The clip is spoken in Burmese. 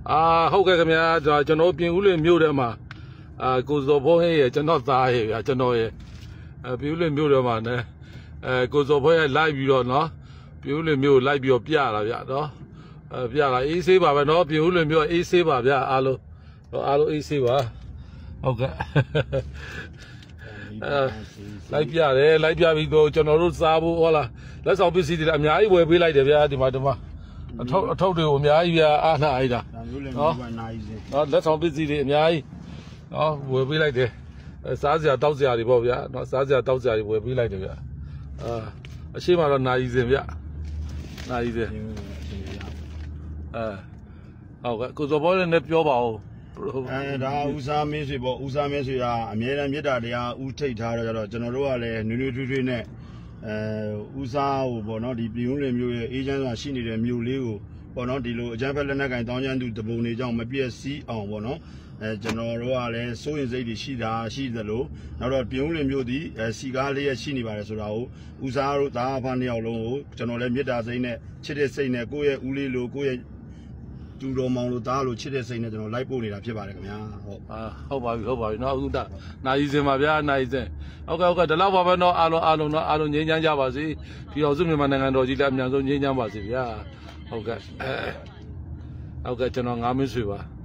ဟုတ်ကဲ့ခင်ဗျာကျွန်တော်ပြင်ဦးလွင်မြို့ထဲမှာကိုစော်ဘုန်းဟင်းရဲ့ကျွန်တော်သားရဲ့ဗျာကျွန်တော်ရဲ့ပြင်ဦးလွင်မြို့ထဲမှာねကိုစော်ဘုန်းရဲ့လိုက်ပြီးတော့နော်ပြင်ဦးလွင်မြို့လိုက်ပြီးတော့ပြလာဗျာနော်ပြလာအေးဆေးပါပဲနော်ပြင်ဦးလွင်မြို့အေးဆေးပါဗျာအားလုံးအေးဆေးပါဟုတ်ကဲ့လိုက်ပြတယ်လိုက်ပြပြီးတော့ကျွန်တော်တို့စားဖို့ဟုတ်လားလက်ဆောင်ပစ္စည်းတွေအများကြီးဝယ်ပေးလိုက်တယ်ဗျာဒီမှာအထုပ်တွေကိုအများကြီးဗျာအားနာလိုက်တာနော်လက်ဆောင်ပစ္စည်းတွေအများကြီးနော်ဝယ်ပေးလိုက်တယ်စားစရာတောက်စရာတွေပေါ့ဗျာနော်စားစရာတောက်စရာတွေဝယ်ပေးလိုက်တယ်ဗျာအရှိမတော့နာရီစင်ဗျာနာရီစင်ဟုတ်ကဲ့ကိုစောဘောလည်းပြောပါဦးဒါဦးစားမင်းဆွေပေါ့ဦးစားမင်းဆွေကအမြဲတမ်းမြတ်တာတရားဦးထိတ်ထားတော့ကြတော့ကျွန်တော်တို့ကလည်းနွေနွေထွေးထွေးနဲ့ဦးစားကိုပေါ့နော်ဒီပြည်ဦးလွင်မြို့ရဲ့အေဂျင့်ဆိုတာရှိနေတဲ့မြို့လေးကိုပေါ့နော်ဒီလိုအကြမ်းဖက်လက်နက်ကင်တောင်းကျမ်းသူတပုံတွေကြောင့်မပြည့်စည်အောင်ပေါ့နော်ကျွန်တော်တို့ကလည်းစိုးရင်စိတ်တွေရှိသလိုနောက်တော့ပြည်ဦးလွင်မြို့ဒီစီကားလေးရရှိနေပါတယ်ဆိုတာကိုဦးစားတို့သားအဖနှစ်ယောက်လုံးကိုကျွန်တော်လည်းမြတ်တာစိတ်နဲ့ချစ်တဲ့စိတ်နဲ့ကိုယ့်ရဲ့ဦးလေးလိုကိုယ့်ရဲ့တူတော်မောင်လို့သားလို့ချစ်တဲ့စိတ်နဲ့ကျွန်တော်လိုက်ပို့နေတာဖြစ်ပါတယ်ခင်ဗျာဟုတ်ပါပြီနော်အခုနာရီစင်ပါဗျာနာရီစင်ဟုတ်ကဲ့ဒီလောက်ပါပဲနော်အားလုံးငြိမ်းချမ်းကြပါစေပြည်တော်စုမြန်မာနိုင်ငံတော်ကြီးလည်းအများဆုံးငြိမ်းချမ်းပါစေဗျာဟုတ်ကဲ့ကျွန်တော်ငါးမင်းဆွေပါ